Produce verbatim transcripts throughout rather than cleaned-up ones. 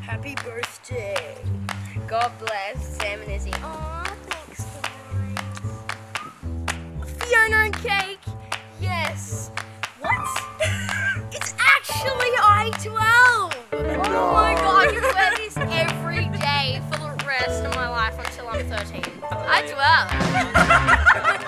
Happy birthday. God bless Sam and Izzy. Aw, thanks, guys. Fiona and cake. Yes. What? It's actually i twelve. Oh my god, you wear this every day for the rest of my life until I'm thirteen. i twelve.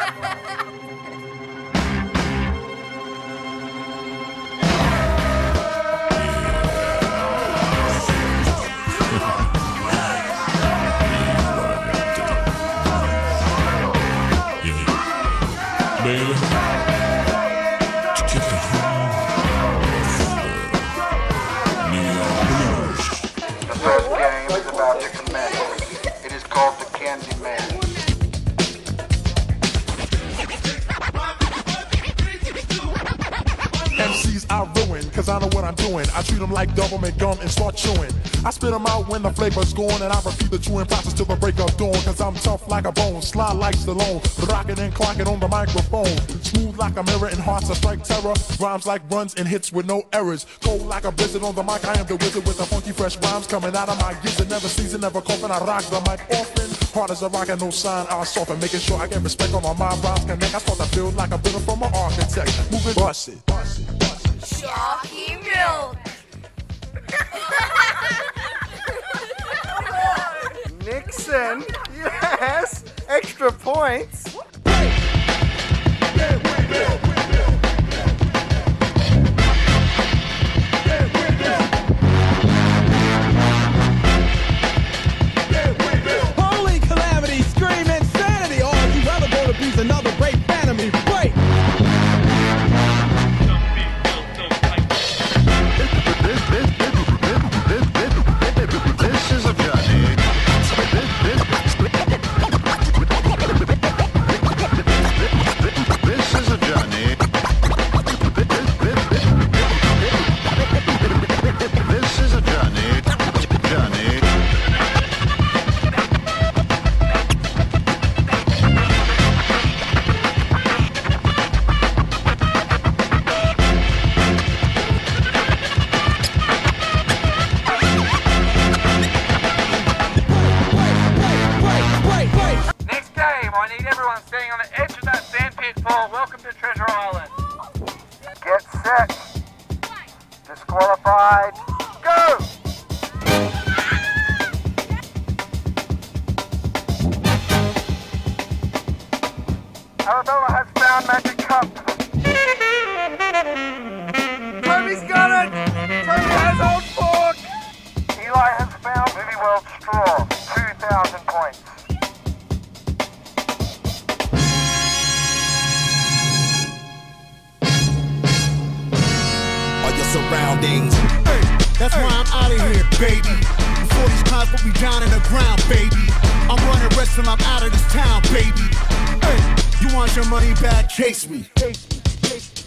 Baby, to get the home. The first game is about to commence. It is called the Candy Man. M Cs I ruin, cause I know what I'm doing. I treat them like double make gum and start chewing. I spit them out when the flavor's gone, and I repeat the chewing process till the break of dawn. Cause I'm tough like a bone, slide like Stallone, rockin' and clockin' on the microphone. Smooth like a mirror and hearts that strike terror. Rhymes like runs and hits with no errors. Cold like a blizzard on the mic, I am the wizard with the funky fresh rhymes coming out of my gizzard. Never season, never coughing, I rock the mic often. Hard as a rock and no sign, I soften. Making sure I get respect on my mind, rhymes connect. I start to build like a builder from an architect. Moving, bust it, bust it, bust it. Sharky milk. Nixon, yes, extra points. Holy calamity, scream insanity. All you ever go to be's another great fan of me. Break. This is a journey. This is a journey. This is a journey. Journey. Next game, I need everyone standing on the edge of that sand pit ball. Welcome to Treasure Island. Get set. Disqualified. Go! Arabella has found Magic Cup. Toby's got it! Toby has Old Fork! Eli has found Movie World Straw. two thousand points. Are your surroundings? Hey, that's why I'm out of here, baby. Before these clouds put me down in the ground, baby. I'm running rest till I'm out of this town, baby. Hey, you want your money back? Chase me. Chase me. Chase me.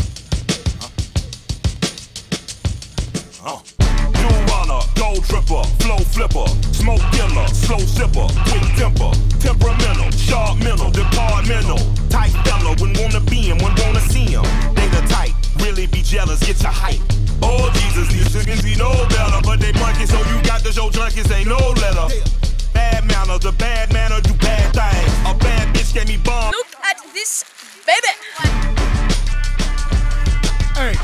Uh. Jewel runner, gold tripper, flow flipper, smoke killer, slow sipper, quick temper, temperamental, sharp mental, departmental, tight fella, when wanna be him, when wanna see him. They the type, really be jealous, get your hype. Oh Jesus, these chickens be no better, but they monkey, so you got to show junkies ain't no letter. Bad manner, the bad manner do bad things. A bad bitch gave me bomb. Look at this baby. Hey.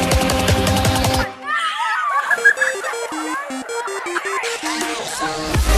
Thank you.